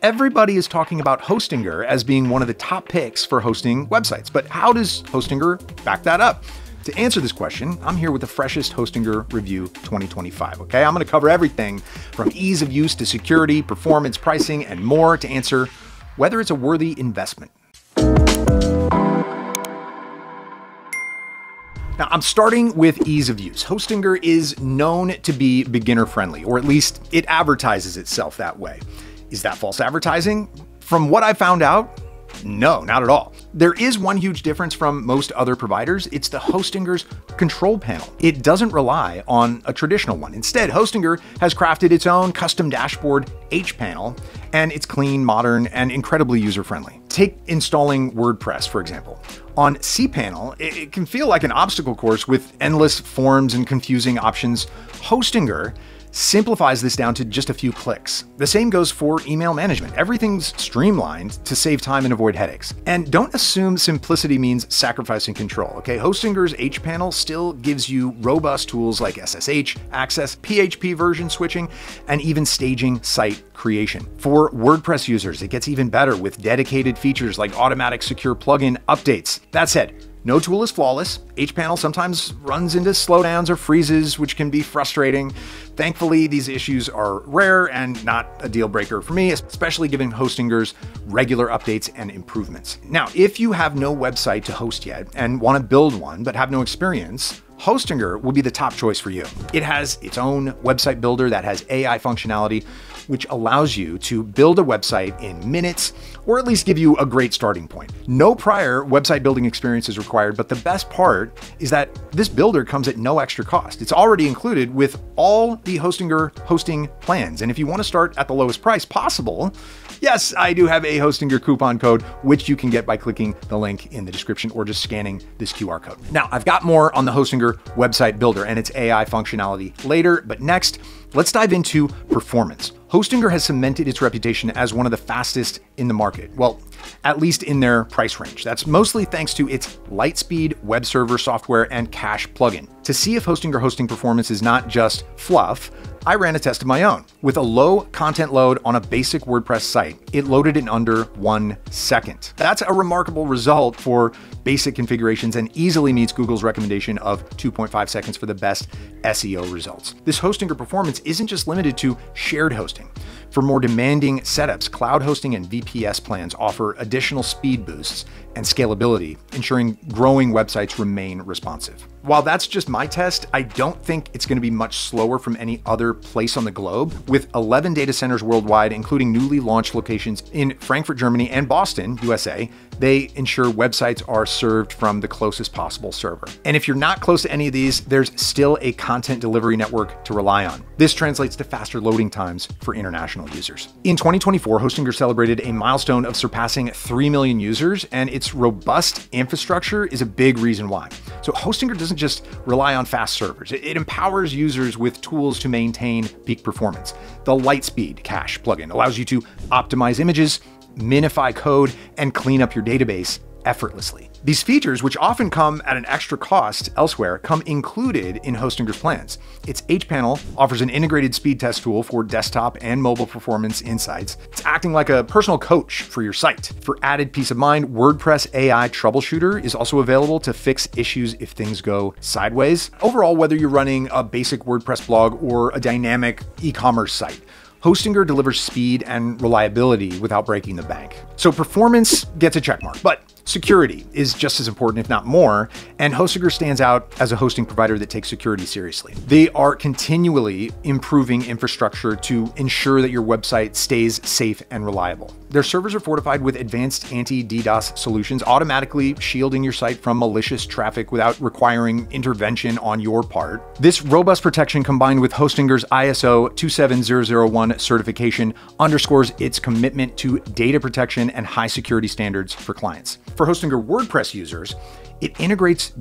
Everybody is talking about Hostinger as being one of the top picks for hosting websites, but how does Hostinger back that up? To answer this question, I'm here with the freshest Hostinger review 2025, okay? I'm gonna cover everything from ease of use to security, performance, pricing, and more to answer whether it's a worthy investment. Now, I'm starting with ease of use. Hostinger is known to be beginner friendly, or at least it advertises itself that way. Is that false advertising? From what I found out, no, not at all. There is one huge difference from most other providers. It's the Hostinger's control panel. It doesn't rely on a traditional one. Instead, Hostinger has crafted its own custom dashboard H-panel, and it's clean, modern, and incredibly user-friendly. Take installing WordPress, for example. On cPanel, it can feel like an obstacle course with endless forms and confusing options. Hostinger simplifies this down to just a few clicks. The same goes for email management. Everything's streamlined to save time and avoid headaches. And don't assume simplicity means sacrificing control, okay? Hostinger's H-panel still gives you robust tools like SSH, access, PHP version switching, and even staging site creation. For WordPress users, it gets even better with dedicated features like automatic secure plugin updates. That said, no tool is flawless. H-panel sometimes runs into slowdowns or freezes, which can be frustrating. Thankfully, these issues are rare and not a deal breaker for me, especially given Hostinger's regular updates and improvements. Now, if you have no website to host yet and want to build one but have no experience, Hostinger will be the top choice for you. It has its own website builder that has AI functionality, which allows you to build a website in minutes, or at least give you a great starting point. No prior website building experience is required, but the best part is that this builder comes at no extra cost. It's already included with all the Hostinger hosting plans. And if you want to start at the lowest price possible, yes, I do have a Hostinger coupon code, which you can get by clicking the link in the description or just scanning this QR code. Now, I've got more on the Hostinger website builder and its AI functionality later, but next, let's dive into performance. Hostinger has cemented its reputation as one of the fastest in the market. Well, at least in their price range. That's mostly thanks to its Lightspeed web server software and cache plugin. To see if Hostinger hosting performance is not just fluff, I ran a test of my own. With a low content load on a basic WordPress site, it loaded in under 1 second. That's a remarkable result for basic configurations and easily meets Google's recommendation of 2.5 seconds for the best SEO results. This Hostinger performance isn't just limited to shared hosting. For more demanding setups, cloud hosting and VPS plans offer additional speed boosts and scalability, ensuring growing websites remain responsive. While that's just my test, I don't think it's going to be much slower from any other place on the globe. With 11 data centers worldwide, including newly launched locations in Frankfurt, Germany, and Boston, USA, they ensure websites are served from the closest possible server. And if you're not close to any of these, there's still a content delivery network to rely on. This translates to faster loading times for international users. In 2024, Hostinger celebrated a milestone of surpassing 3 million users, and its robust infrastructure is a big reason why. So Hostinger doesn't just rely on fast servers. It empowers users with tools to maintain peak performance. The Lightspeed cache plugin allows you to optimize images, minify code, and clean up your database effortlessly. These features, which often come at an extra cost elsewhere, come included in Hostinger's plans. Its H-panel offers an integrated speed test tool for desktop and mobile performance insights. It's acting like a personal coach for your site. For added peace of mind, WordPress AI Troubleshooter is also available to fix issues if things go sideways. Overall, whether you're running a basic WordPress blog or a dynamic e-commerce site, Hostinger delivers speed and reliability without breaking the bank. So performance gets a checkmark, but security is just as important, if not more, and Hostinger stands out as a hosting provider that takes security seriously. They are continually improving infrastructure to ensure that your website stays safe and reliable. Their servers are fortified with advanced anti-DDoS solutions, automatically shielding your site from malicious traffic without requiring intervention on your part. This robust protection, combined with Hostinger's ISO 27001 certification, underscores its commitment to data protection and high security standards for clients. For Hostinger WordPress users, it integrates the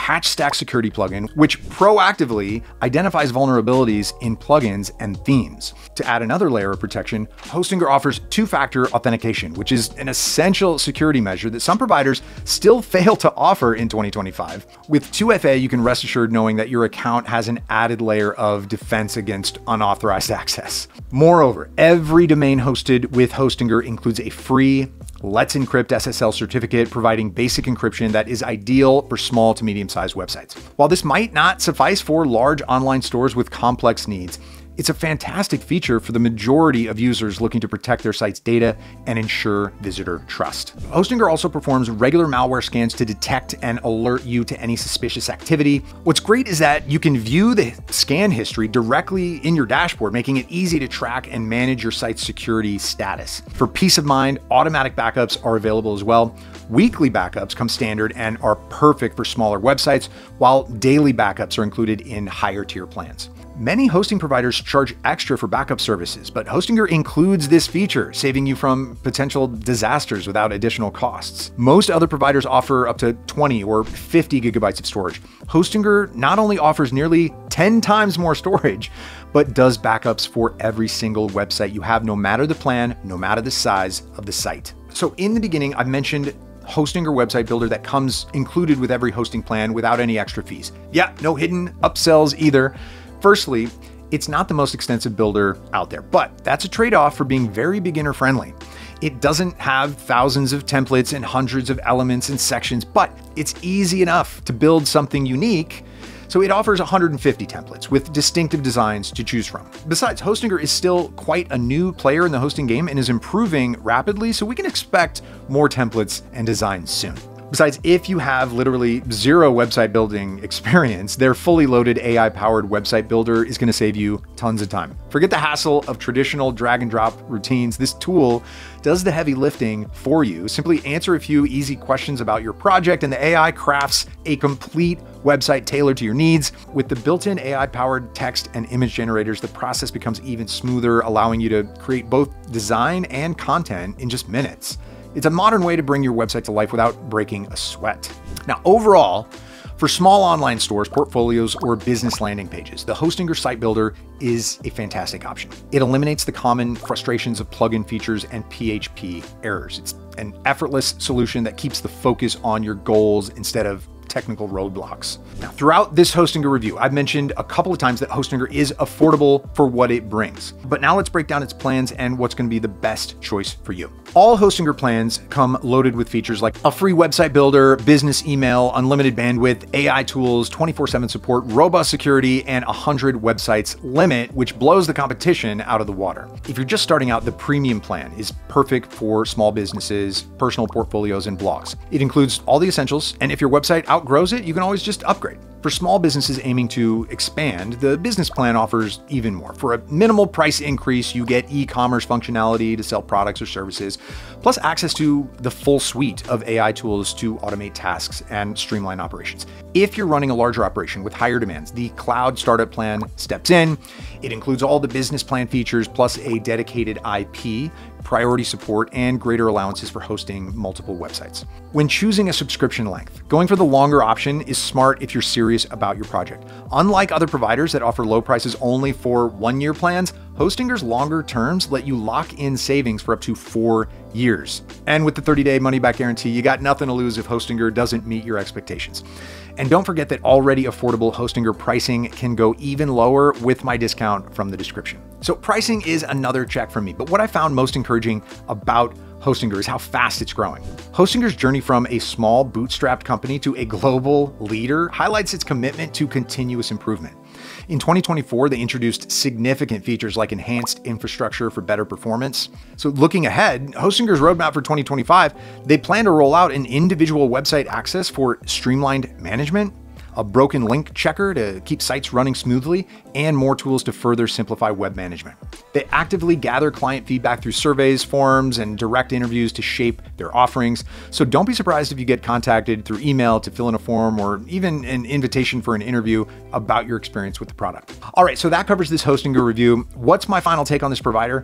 PatchStack security plugin, which proactively identifies vulnerabilities in plugins and themes. To add another layer of protection, Hostinger offers two-factor authentication, which is an essential security measure that some providers still fail to offer in 2025. With 2FA, you can rest assured knowing that your account has an added layer of defense against unauthorized access. Moreover, every domain hosted with Hostinger includes a free Let's Encrypt SSL certificate, providing basic encryption that is ideal for small to medium-sized websites. While this might not suffice for large online stores with complex needs, it's a fantastic feature for the majority of users looking to protect their site's data and ensure visitor trust. Hostinger also performs regular malware scans to detect and alert you to any suspicious activity. What's great is that you can view the scan history directly in your dashboard, making it easy to track and manage your site's security status. For peace of mind, automatic backups are available as well. Weekly backups come standard and are perfect for smaller websites, while daily backups are included in higher tier plans. Many hosting providers charge extra for backup services, but Hostinger includes this feature, saving you from potential disasters without additional costs. Most other providers offer up to 20 or 50 gigabytes of storage. Hostinger not only offers nearly 10 times more storage, but does backups for every single website you have, no matter the plan, no matter the size of the site. So in the beginning, I mentioned Hostinger Website Builder that comes included with every hosting plan without any extra fees. Yeah, no hidden upsells either. Firstly, it's not the most extensive builder out there, but that's a trade-off for being very beginner friendly. It doesn't have thousands of templates and hundreds of elements and sections, but it's easy enough to build something unique. So it offers 150 templates with distinctive designs to choose from. Besides, Hostinger is still quite a new player in the hosting game and is improving rapidly, so we can expect more templates and designs soon. Besides, if you have literally zero website building experience, their fully loaded AI-powered website builder is going to save you tons of time. Forget the hassle of traditional drag and drop routines. This tool does the heavy lifting for you. Simply answer a few easy questions about your project and the AI crafts a complete website tailored to your needs. With the built-in AI-powered text and image generators, the process becomes even smoother, allowing you to create both design and content in just minutes. It's a modern way to bring your website to life without breaking a sweat. Now, overall, for small online stores, portfolios, or business landing pages, the Hostinger Site Builder is a fantastic option. It eliminates the common frustrations of plugin features and PHP errors. It's an effortless solution that keeps the focus on your goals instead of technical roadblocks. Now, throughout this Hostinger review, I've mentioned a couple of times that Hostinger is affordable for what it brings. But now let's break down its plans and what's going to be the best choice for you. All Hostinger plans come loaded with features like a free website builder, business email, unlimited bandwidth, AI tools, 24/7 support, robust security, and 100 websites limit, which blows the competition out of the water. If you're just starting out, the premium plan is perfect for small businesses, personal portfolios, and blogs. It includes all the essentials, and if your website outgrows it, you can always just upgrade. For small businesses aiming to expand, the business plan offers even more. For a minimal price increase, you get e-commerce functionality to sell products or services, plus access to the full suite of AI tools to automate tasks and streamline operations. If you're running a larger operation with higher demands, the Cloud Startup Plan steps in. It includes all the business plan features, plus a dedicated IP, priority support, and greater allowances for hosting multiple websites. When choosing a subscription length, going for the longer option is smart if you're serious about your project. Unlike other providers that offer low prices only for one-year plans, Hostinger's longer terms let you lock in savings for up to 4 years. And with the 30-day money-back guarantee, you got nothing to lose if Hostinger doesn't meet your expectations. And don't forget that already affordable Hostinger pricing can go even lower with my discount from the description. So pricing is another check for me, but what I found most encouraging about Hostinger is how fast it's growing. Hostinger's journey from a small bootstrapped company to a global leader highlights its commitment to continuous improvement. In 2024, they introduced significant features like enhanced infrastructure for better performance. So looking ahead, Hostinger's roadmap for 2025, they plan to roll out an individual website access for streamlined management, a broken link checker to keep sites running smoothly, and more tools to further simplify web management. They actively gather client feedback through surveys, forums, and direct interviews to shape their offerings. So don't be surprised if you get contacted through email to fill in a form or even an invitation for an interview about your experience with the product. All right, so that covers this Hostinger review. What's my final take on this provider?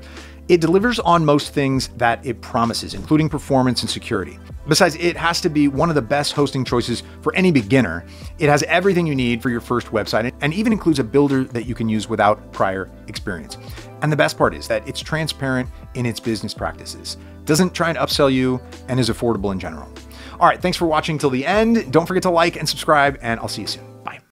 It delivers on most things that it promises, including performance and security. Besides, it has to be one of the best hosting choices for any beginner. It has everything you need for your first website and even includes a builder that you can use without prior experience. And the best part is that it's transparent in its business practices, doesn't try and upsell you, and is affordable in general. All right, thanks for watching till the end. Don't forget to like and subscribe, and I'll see you soon.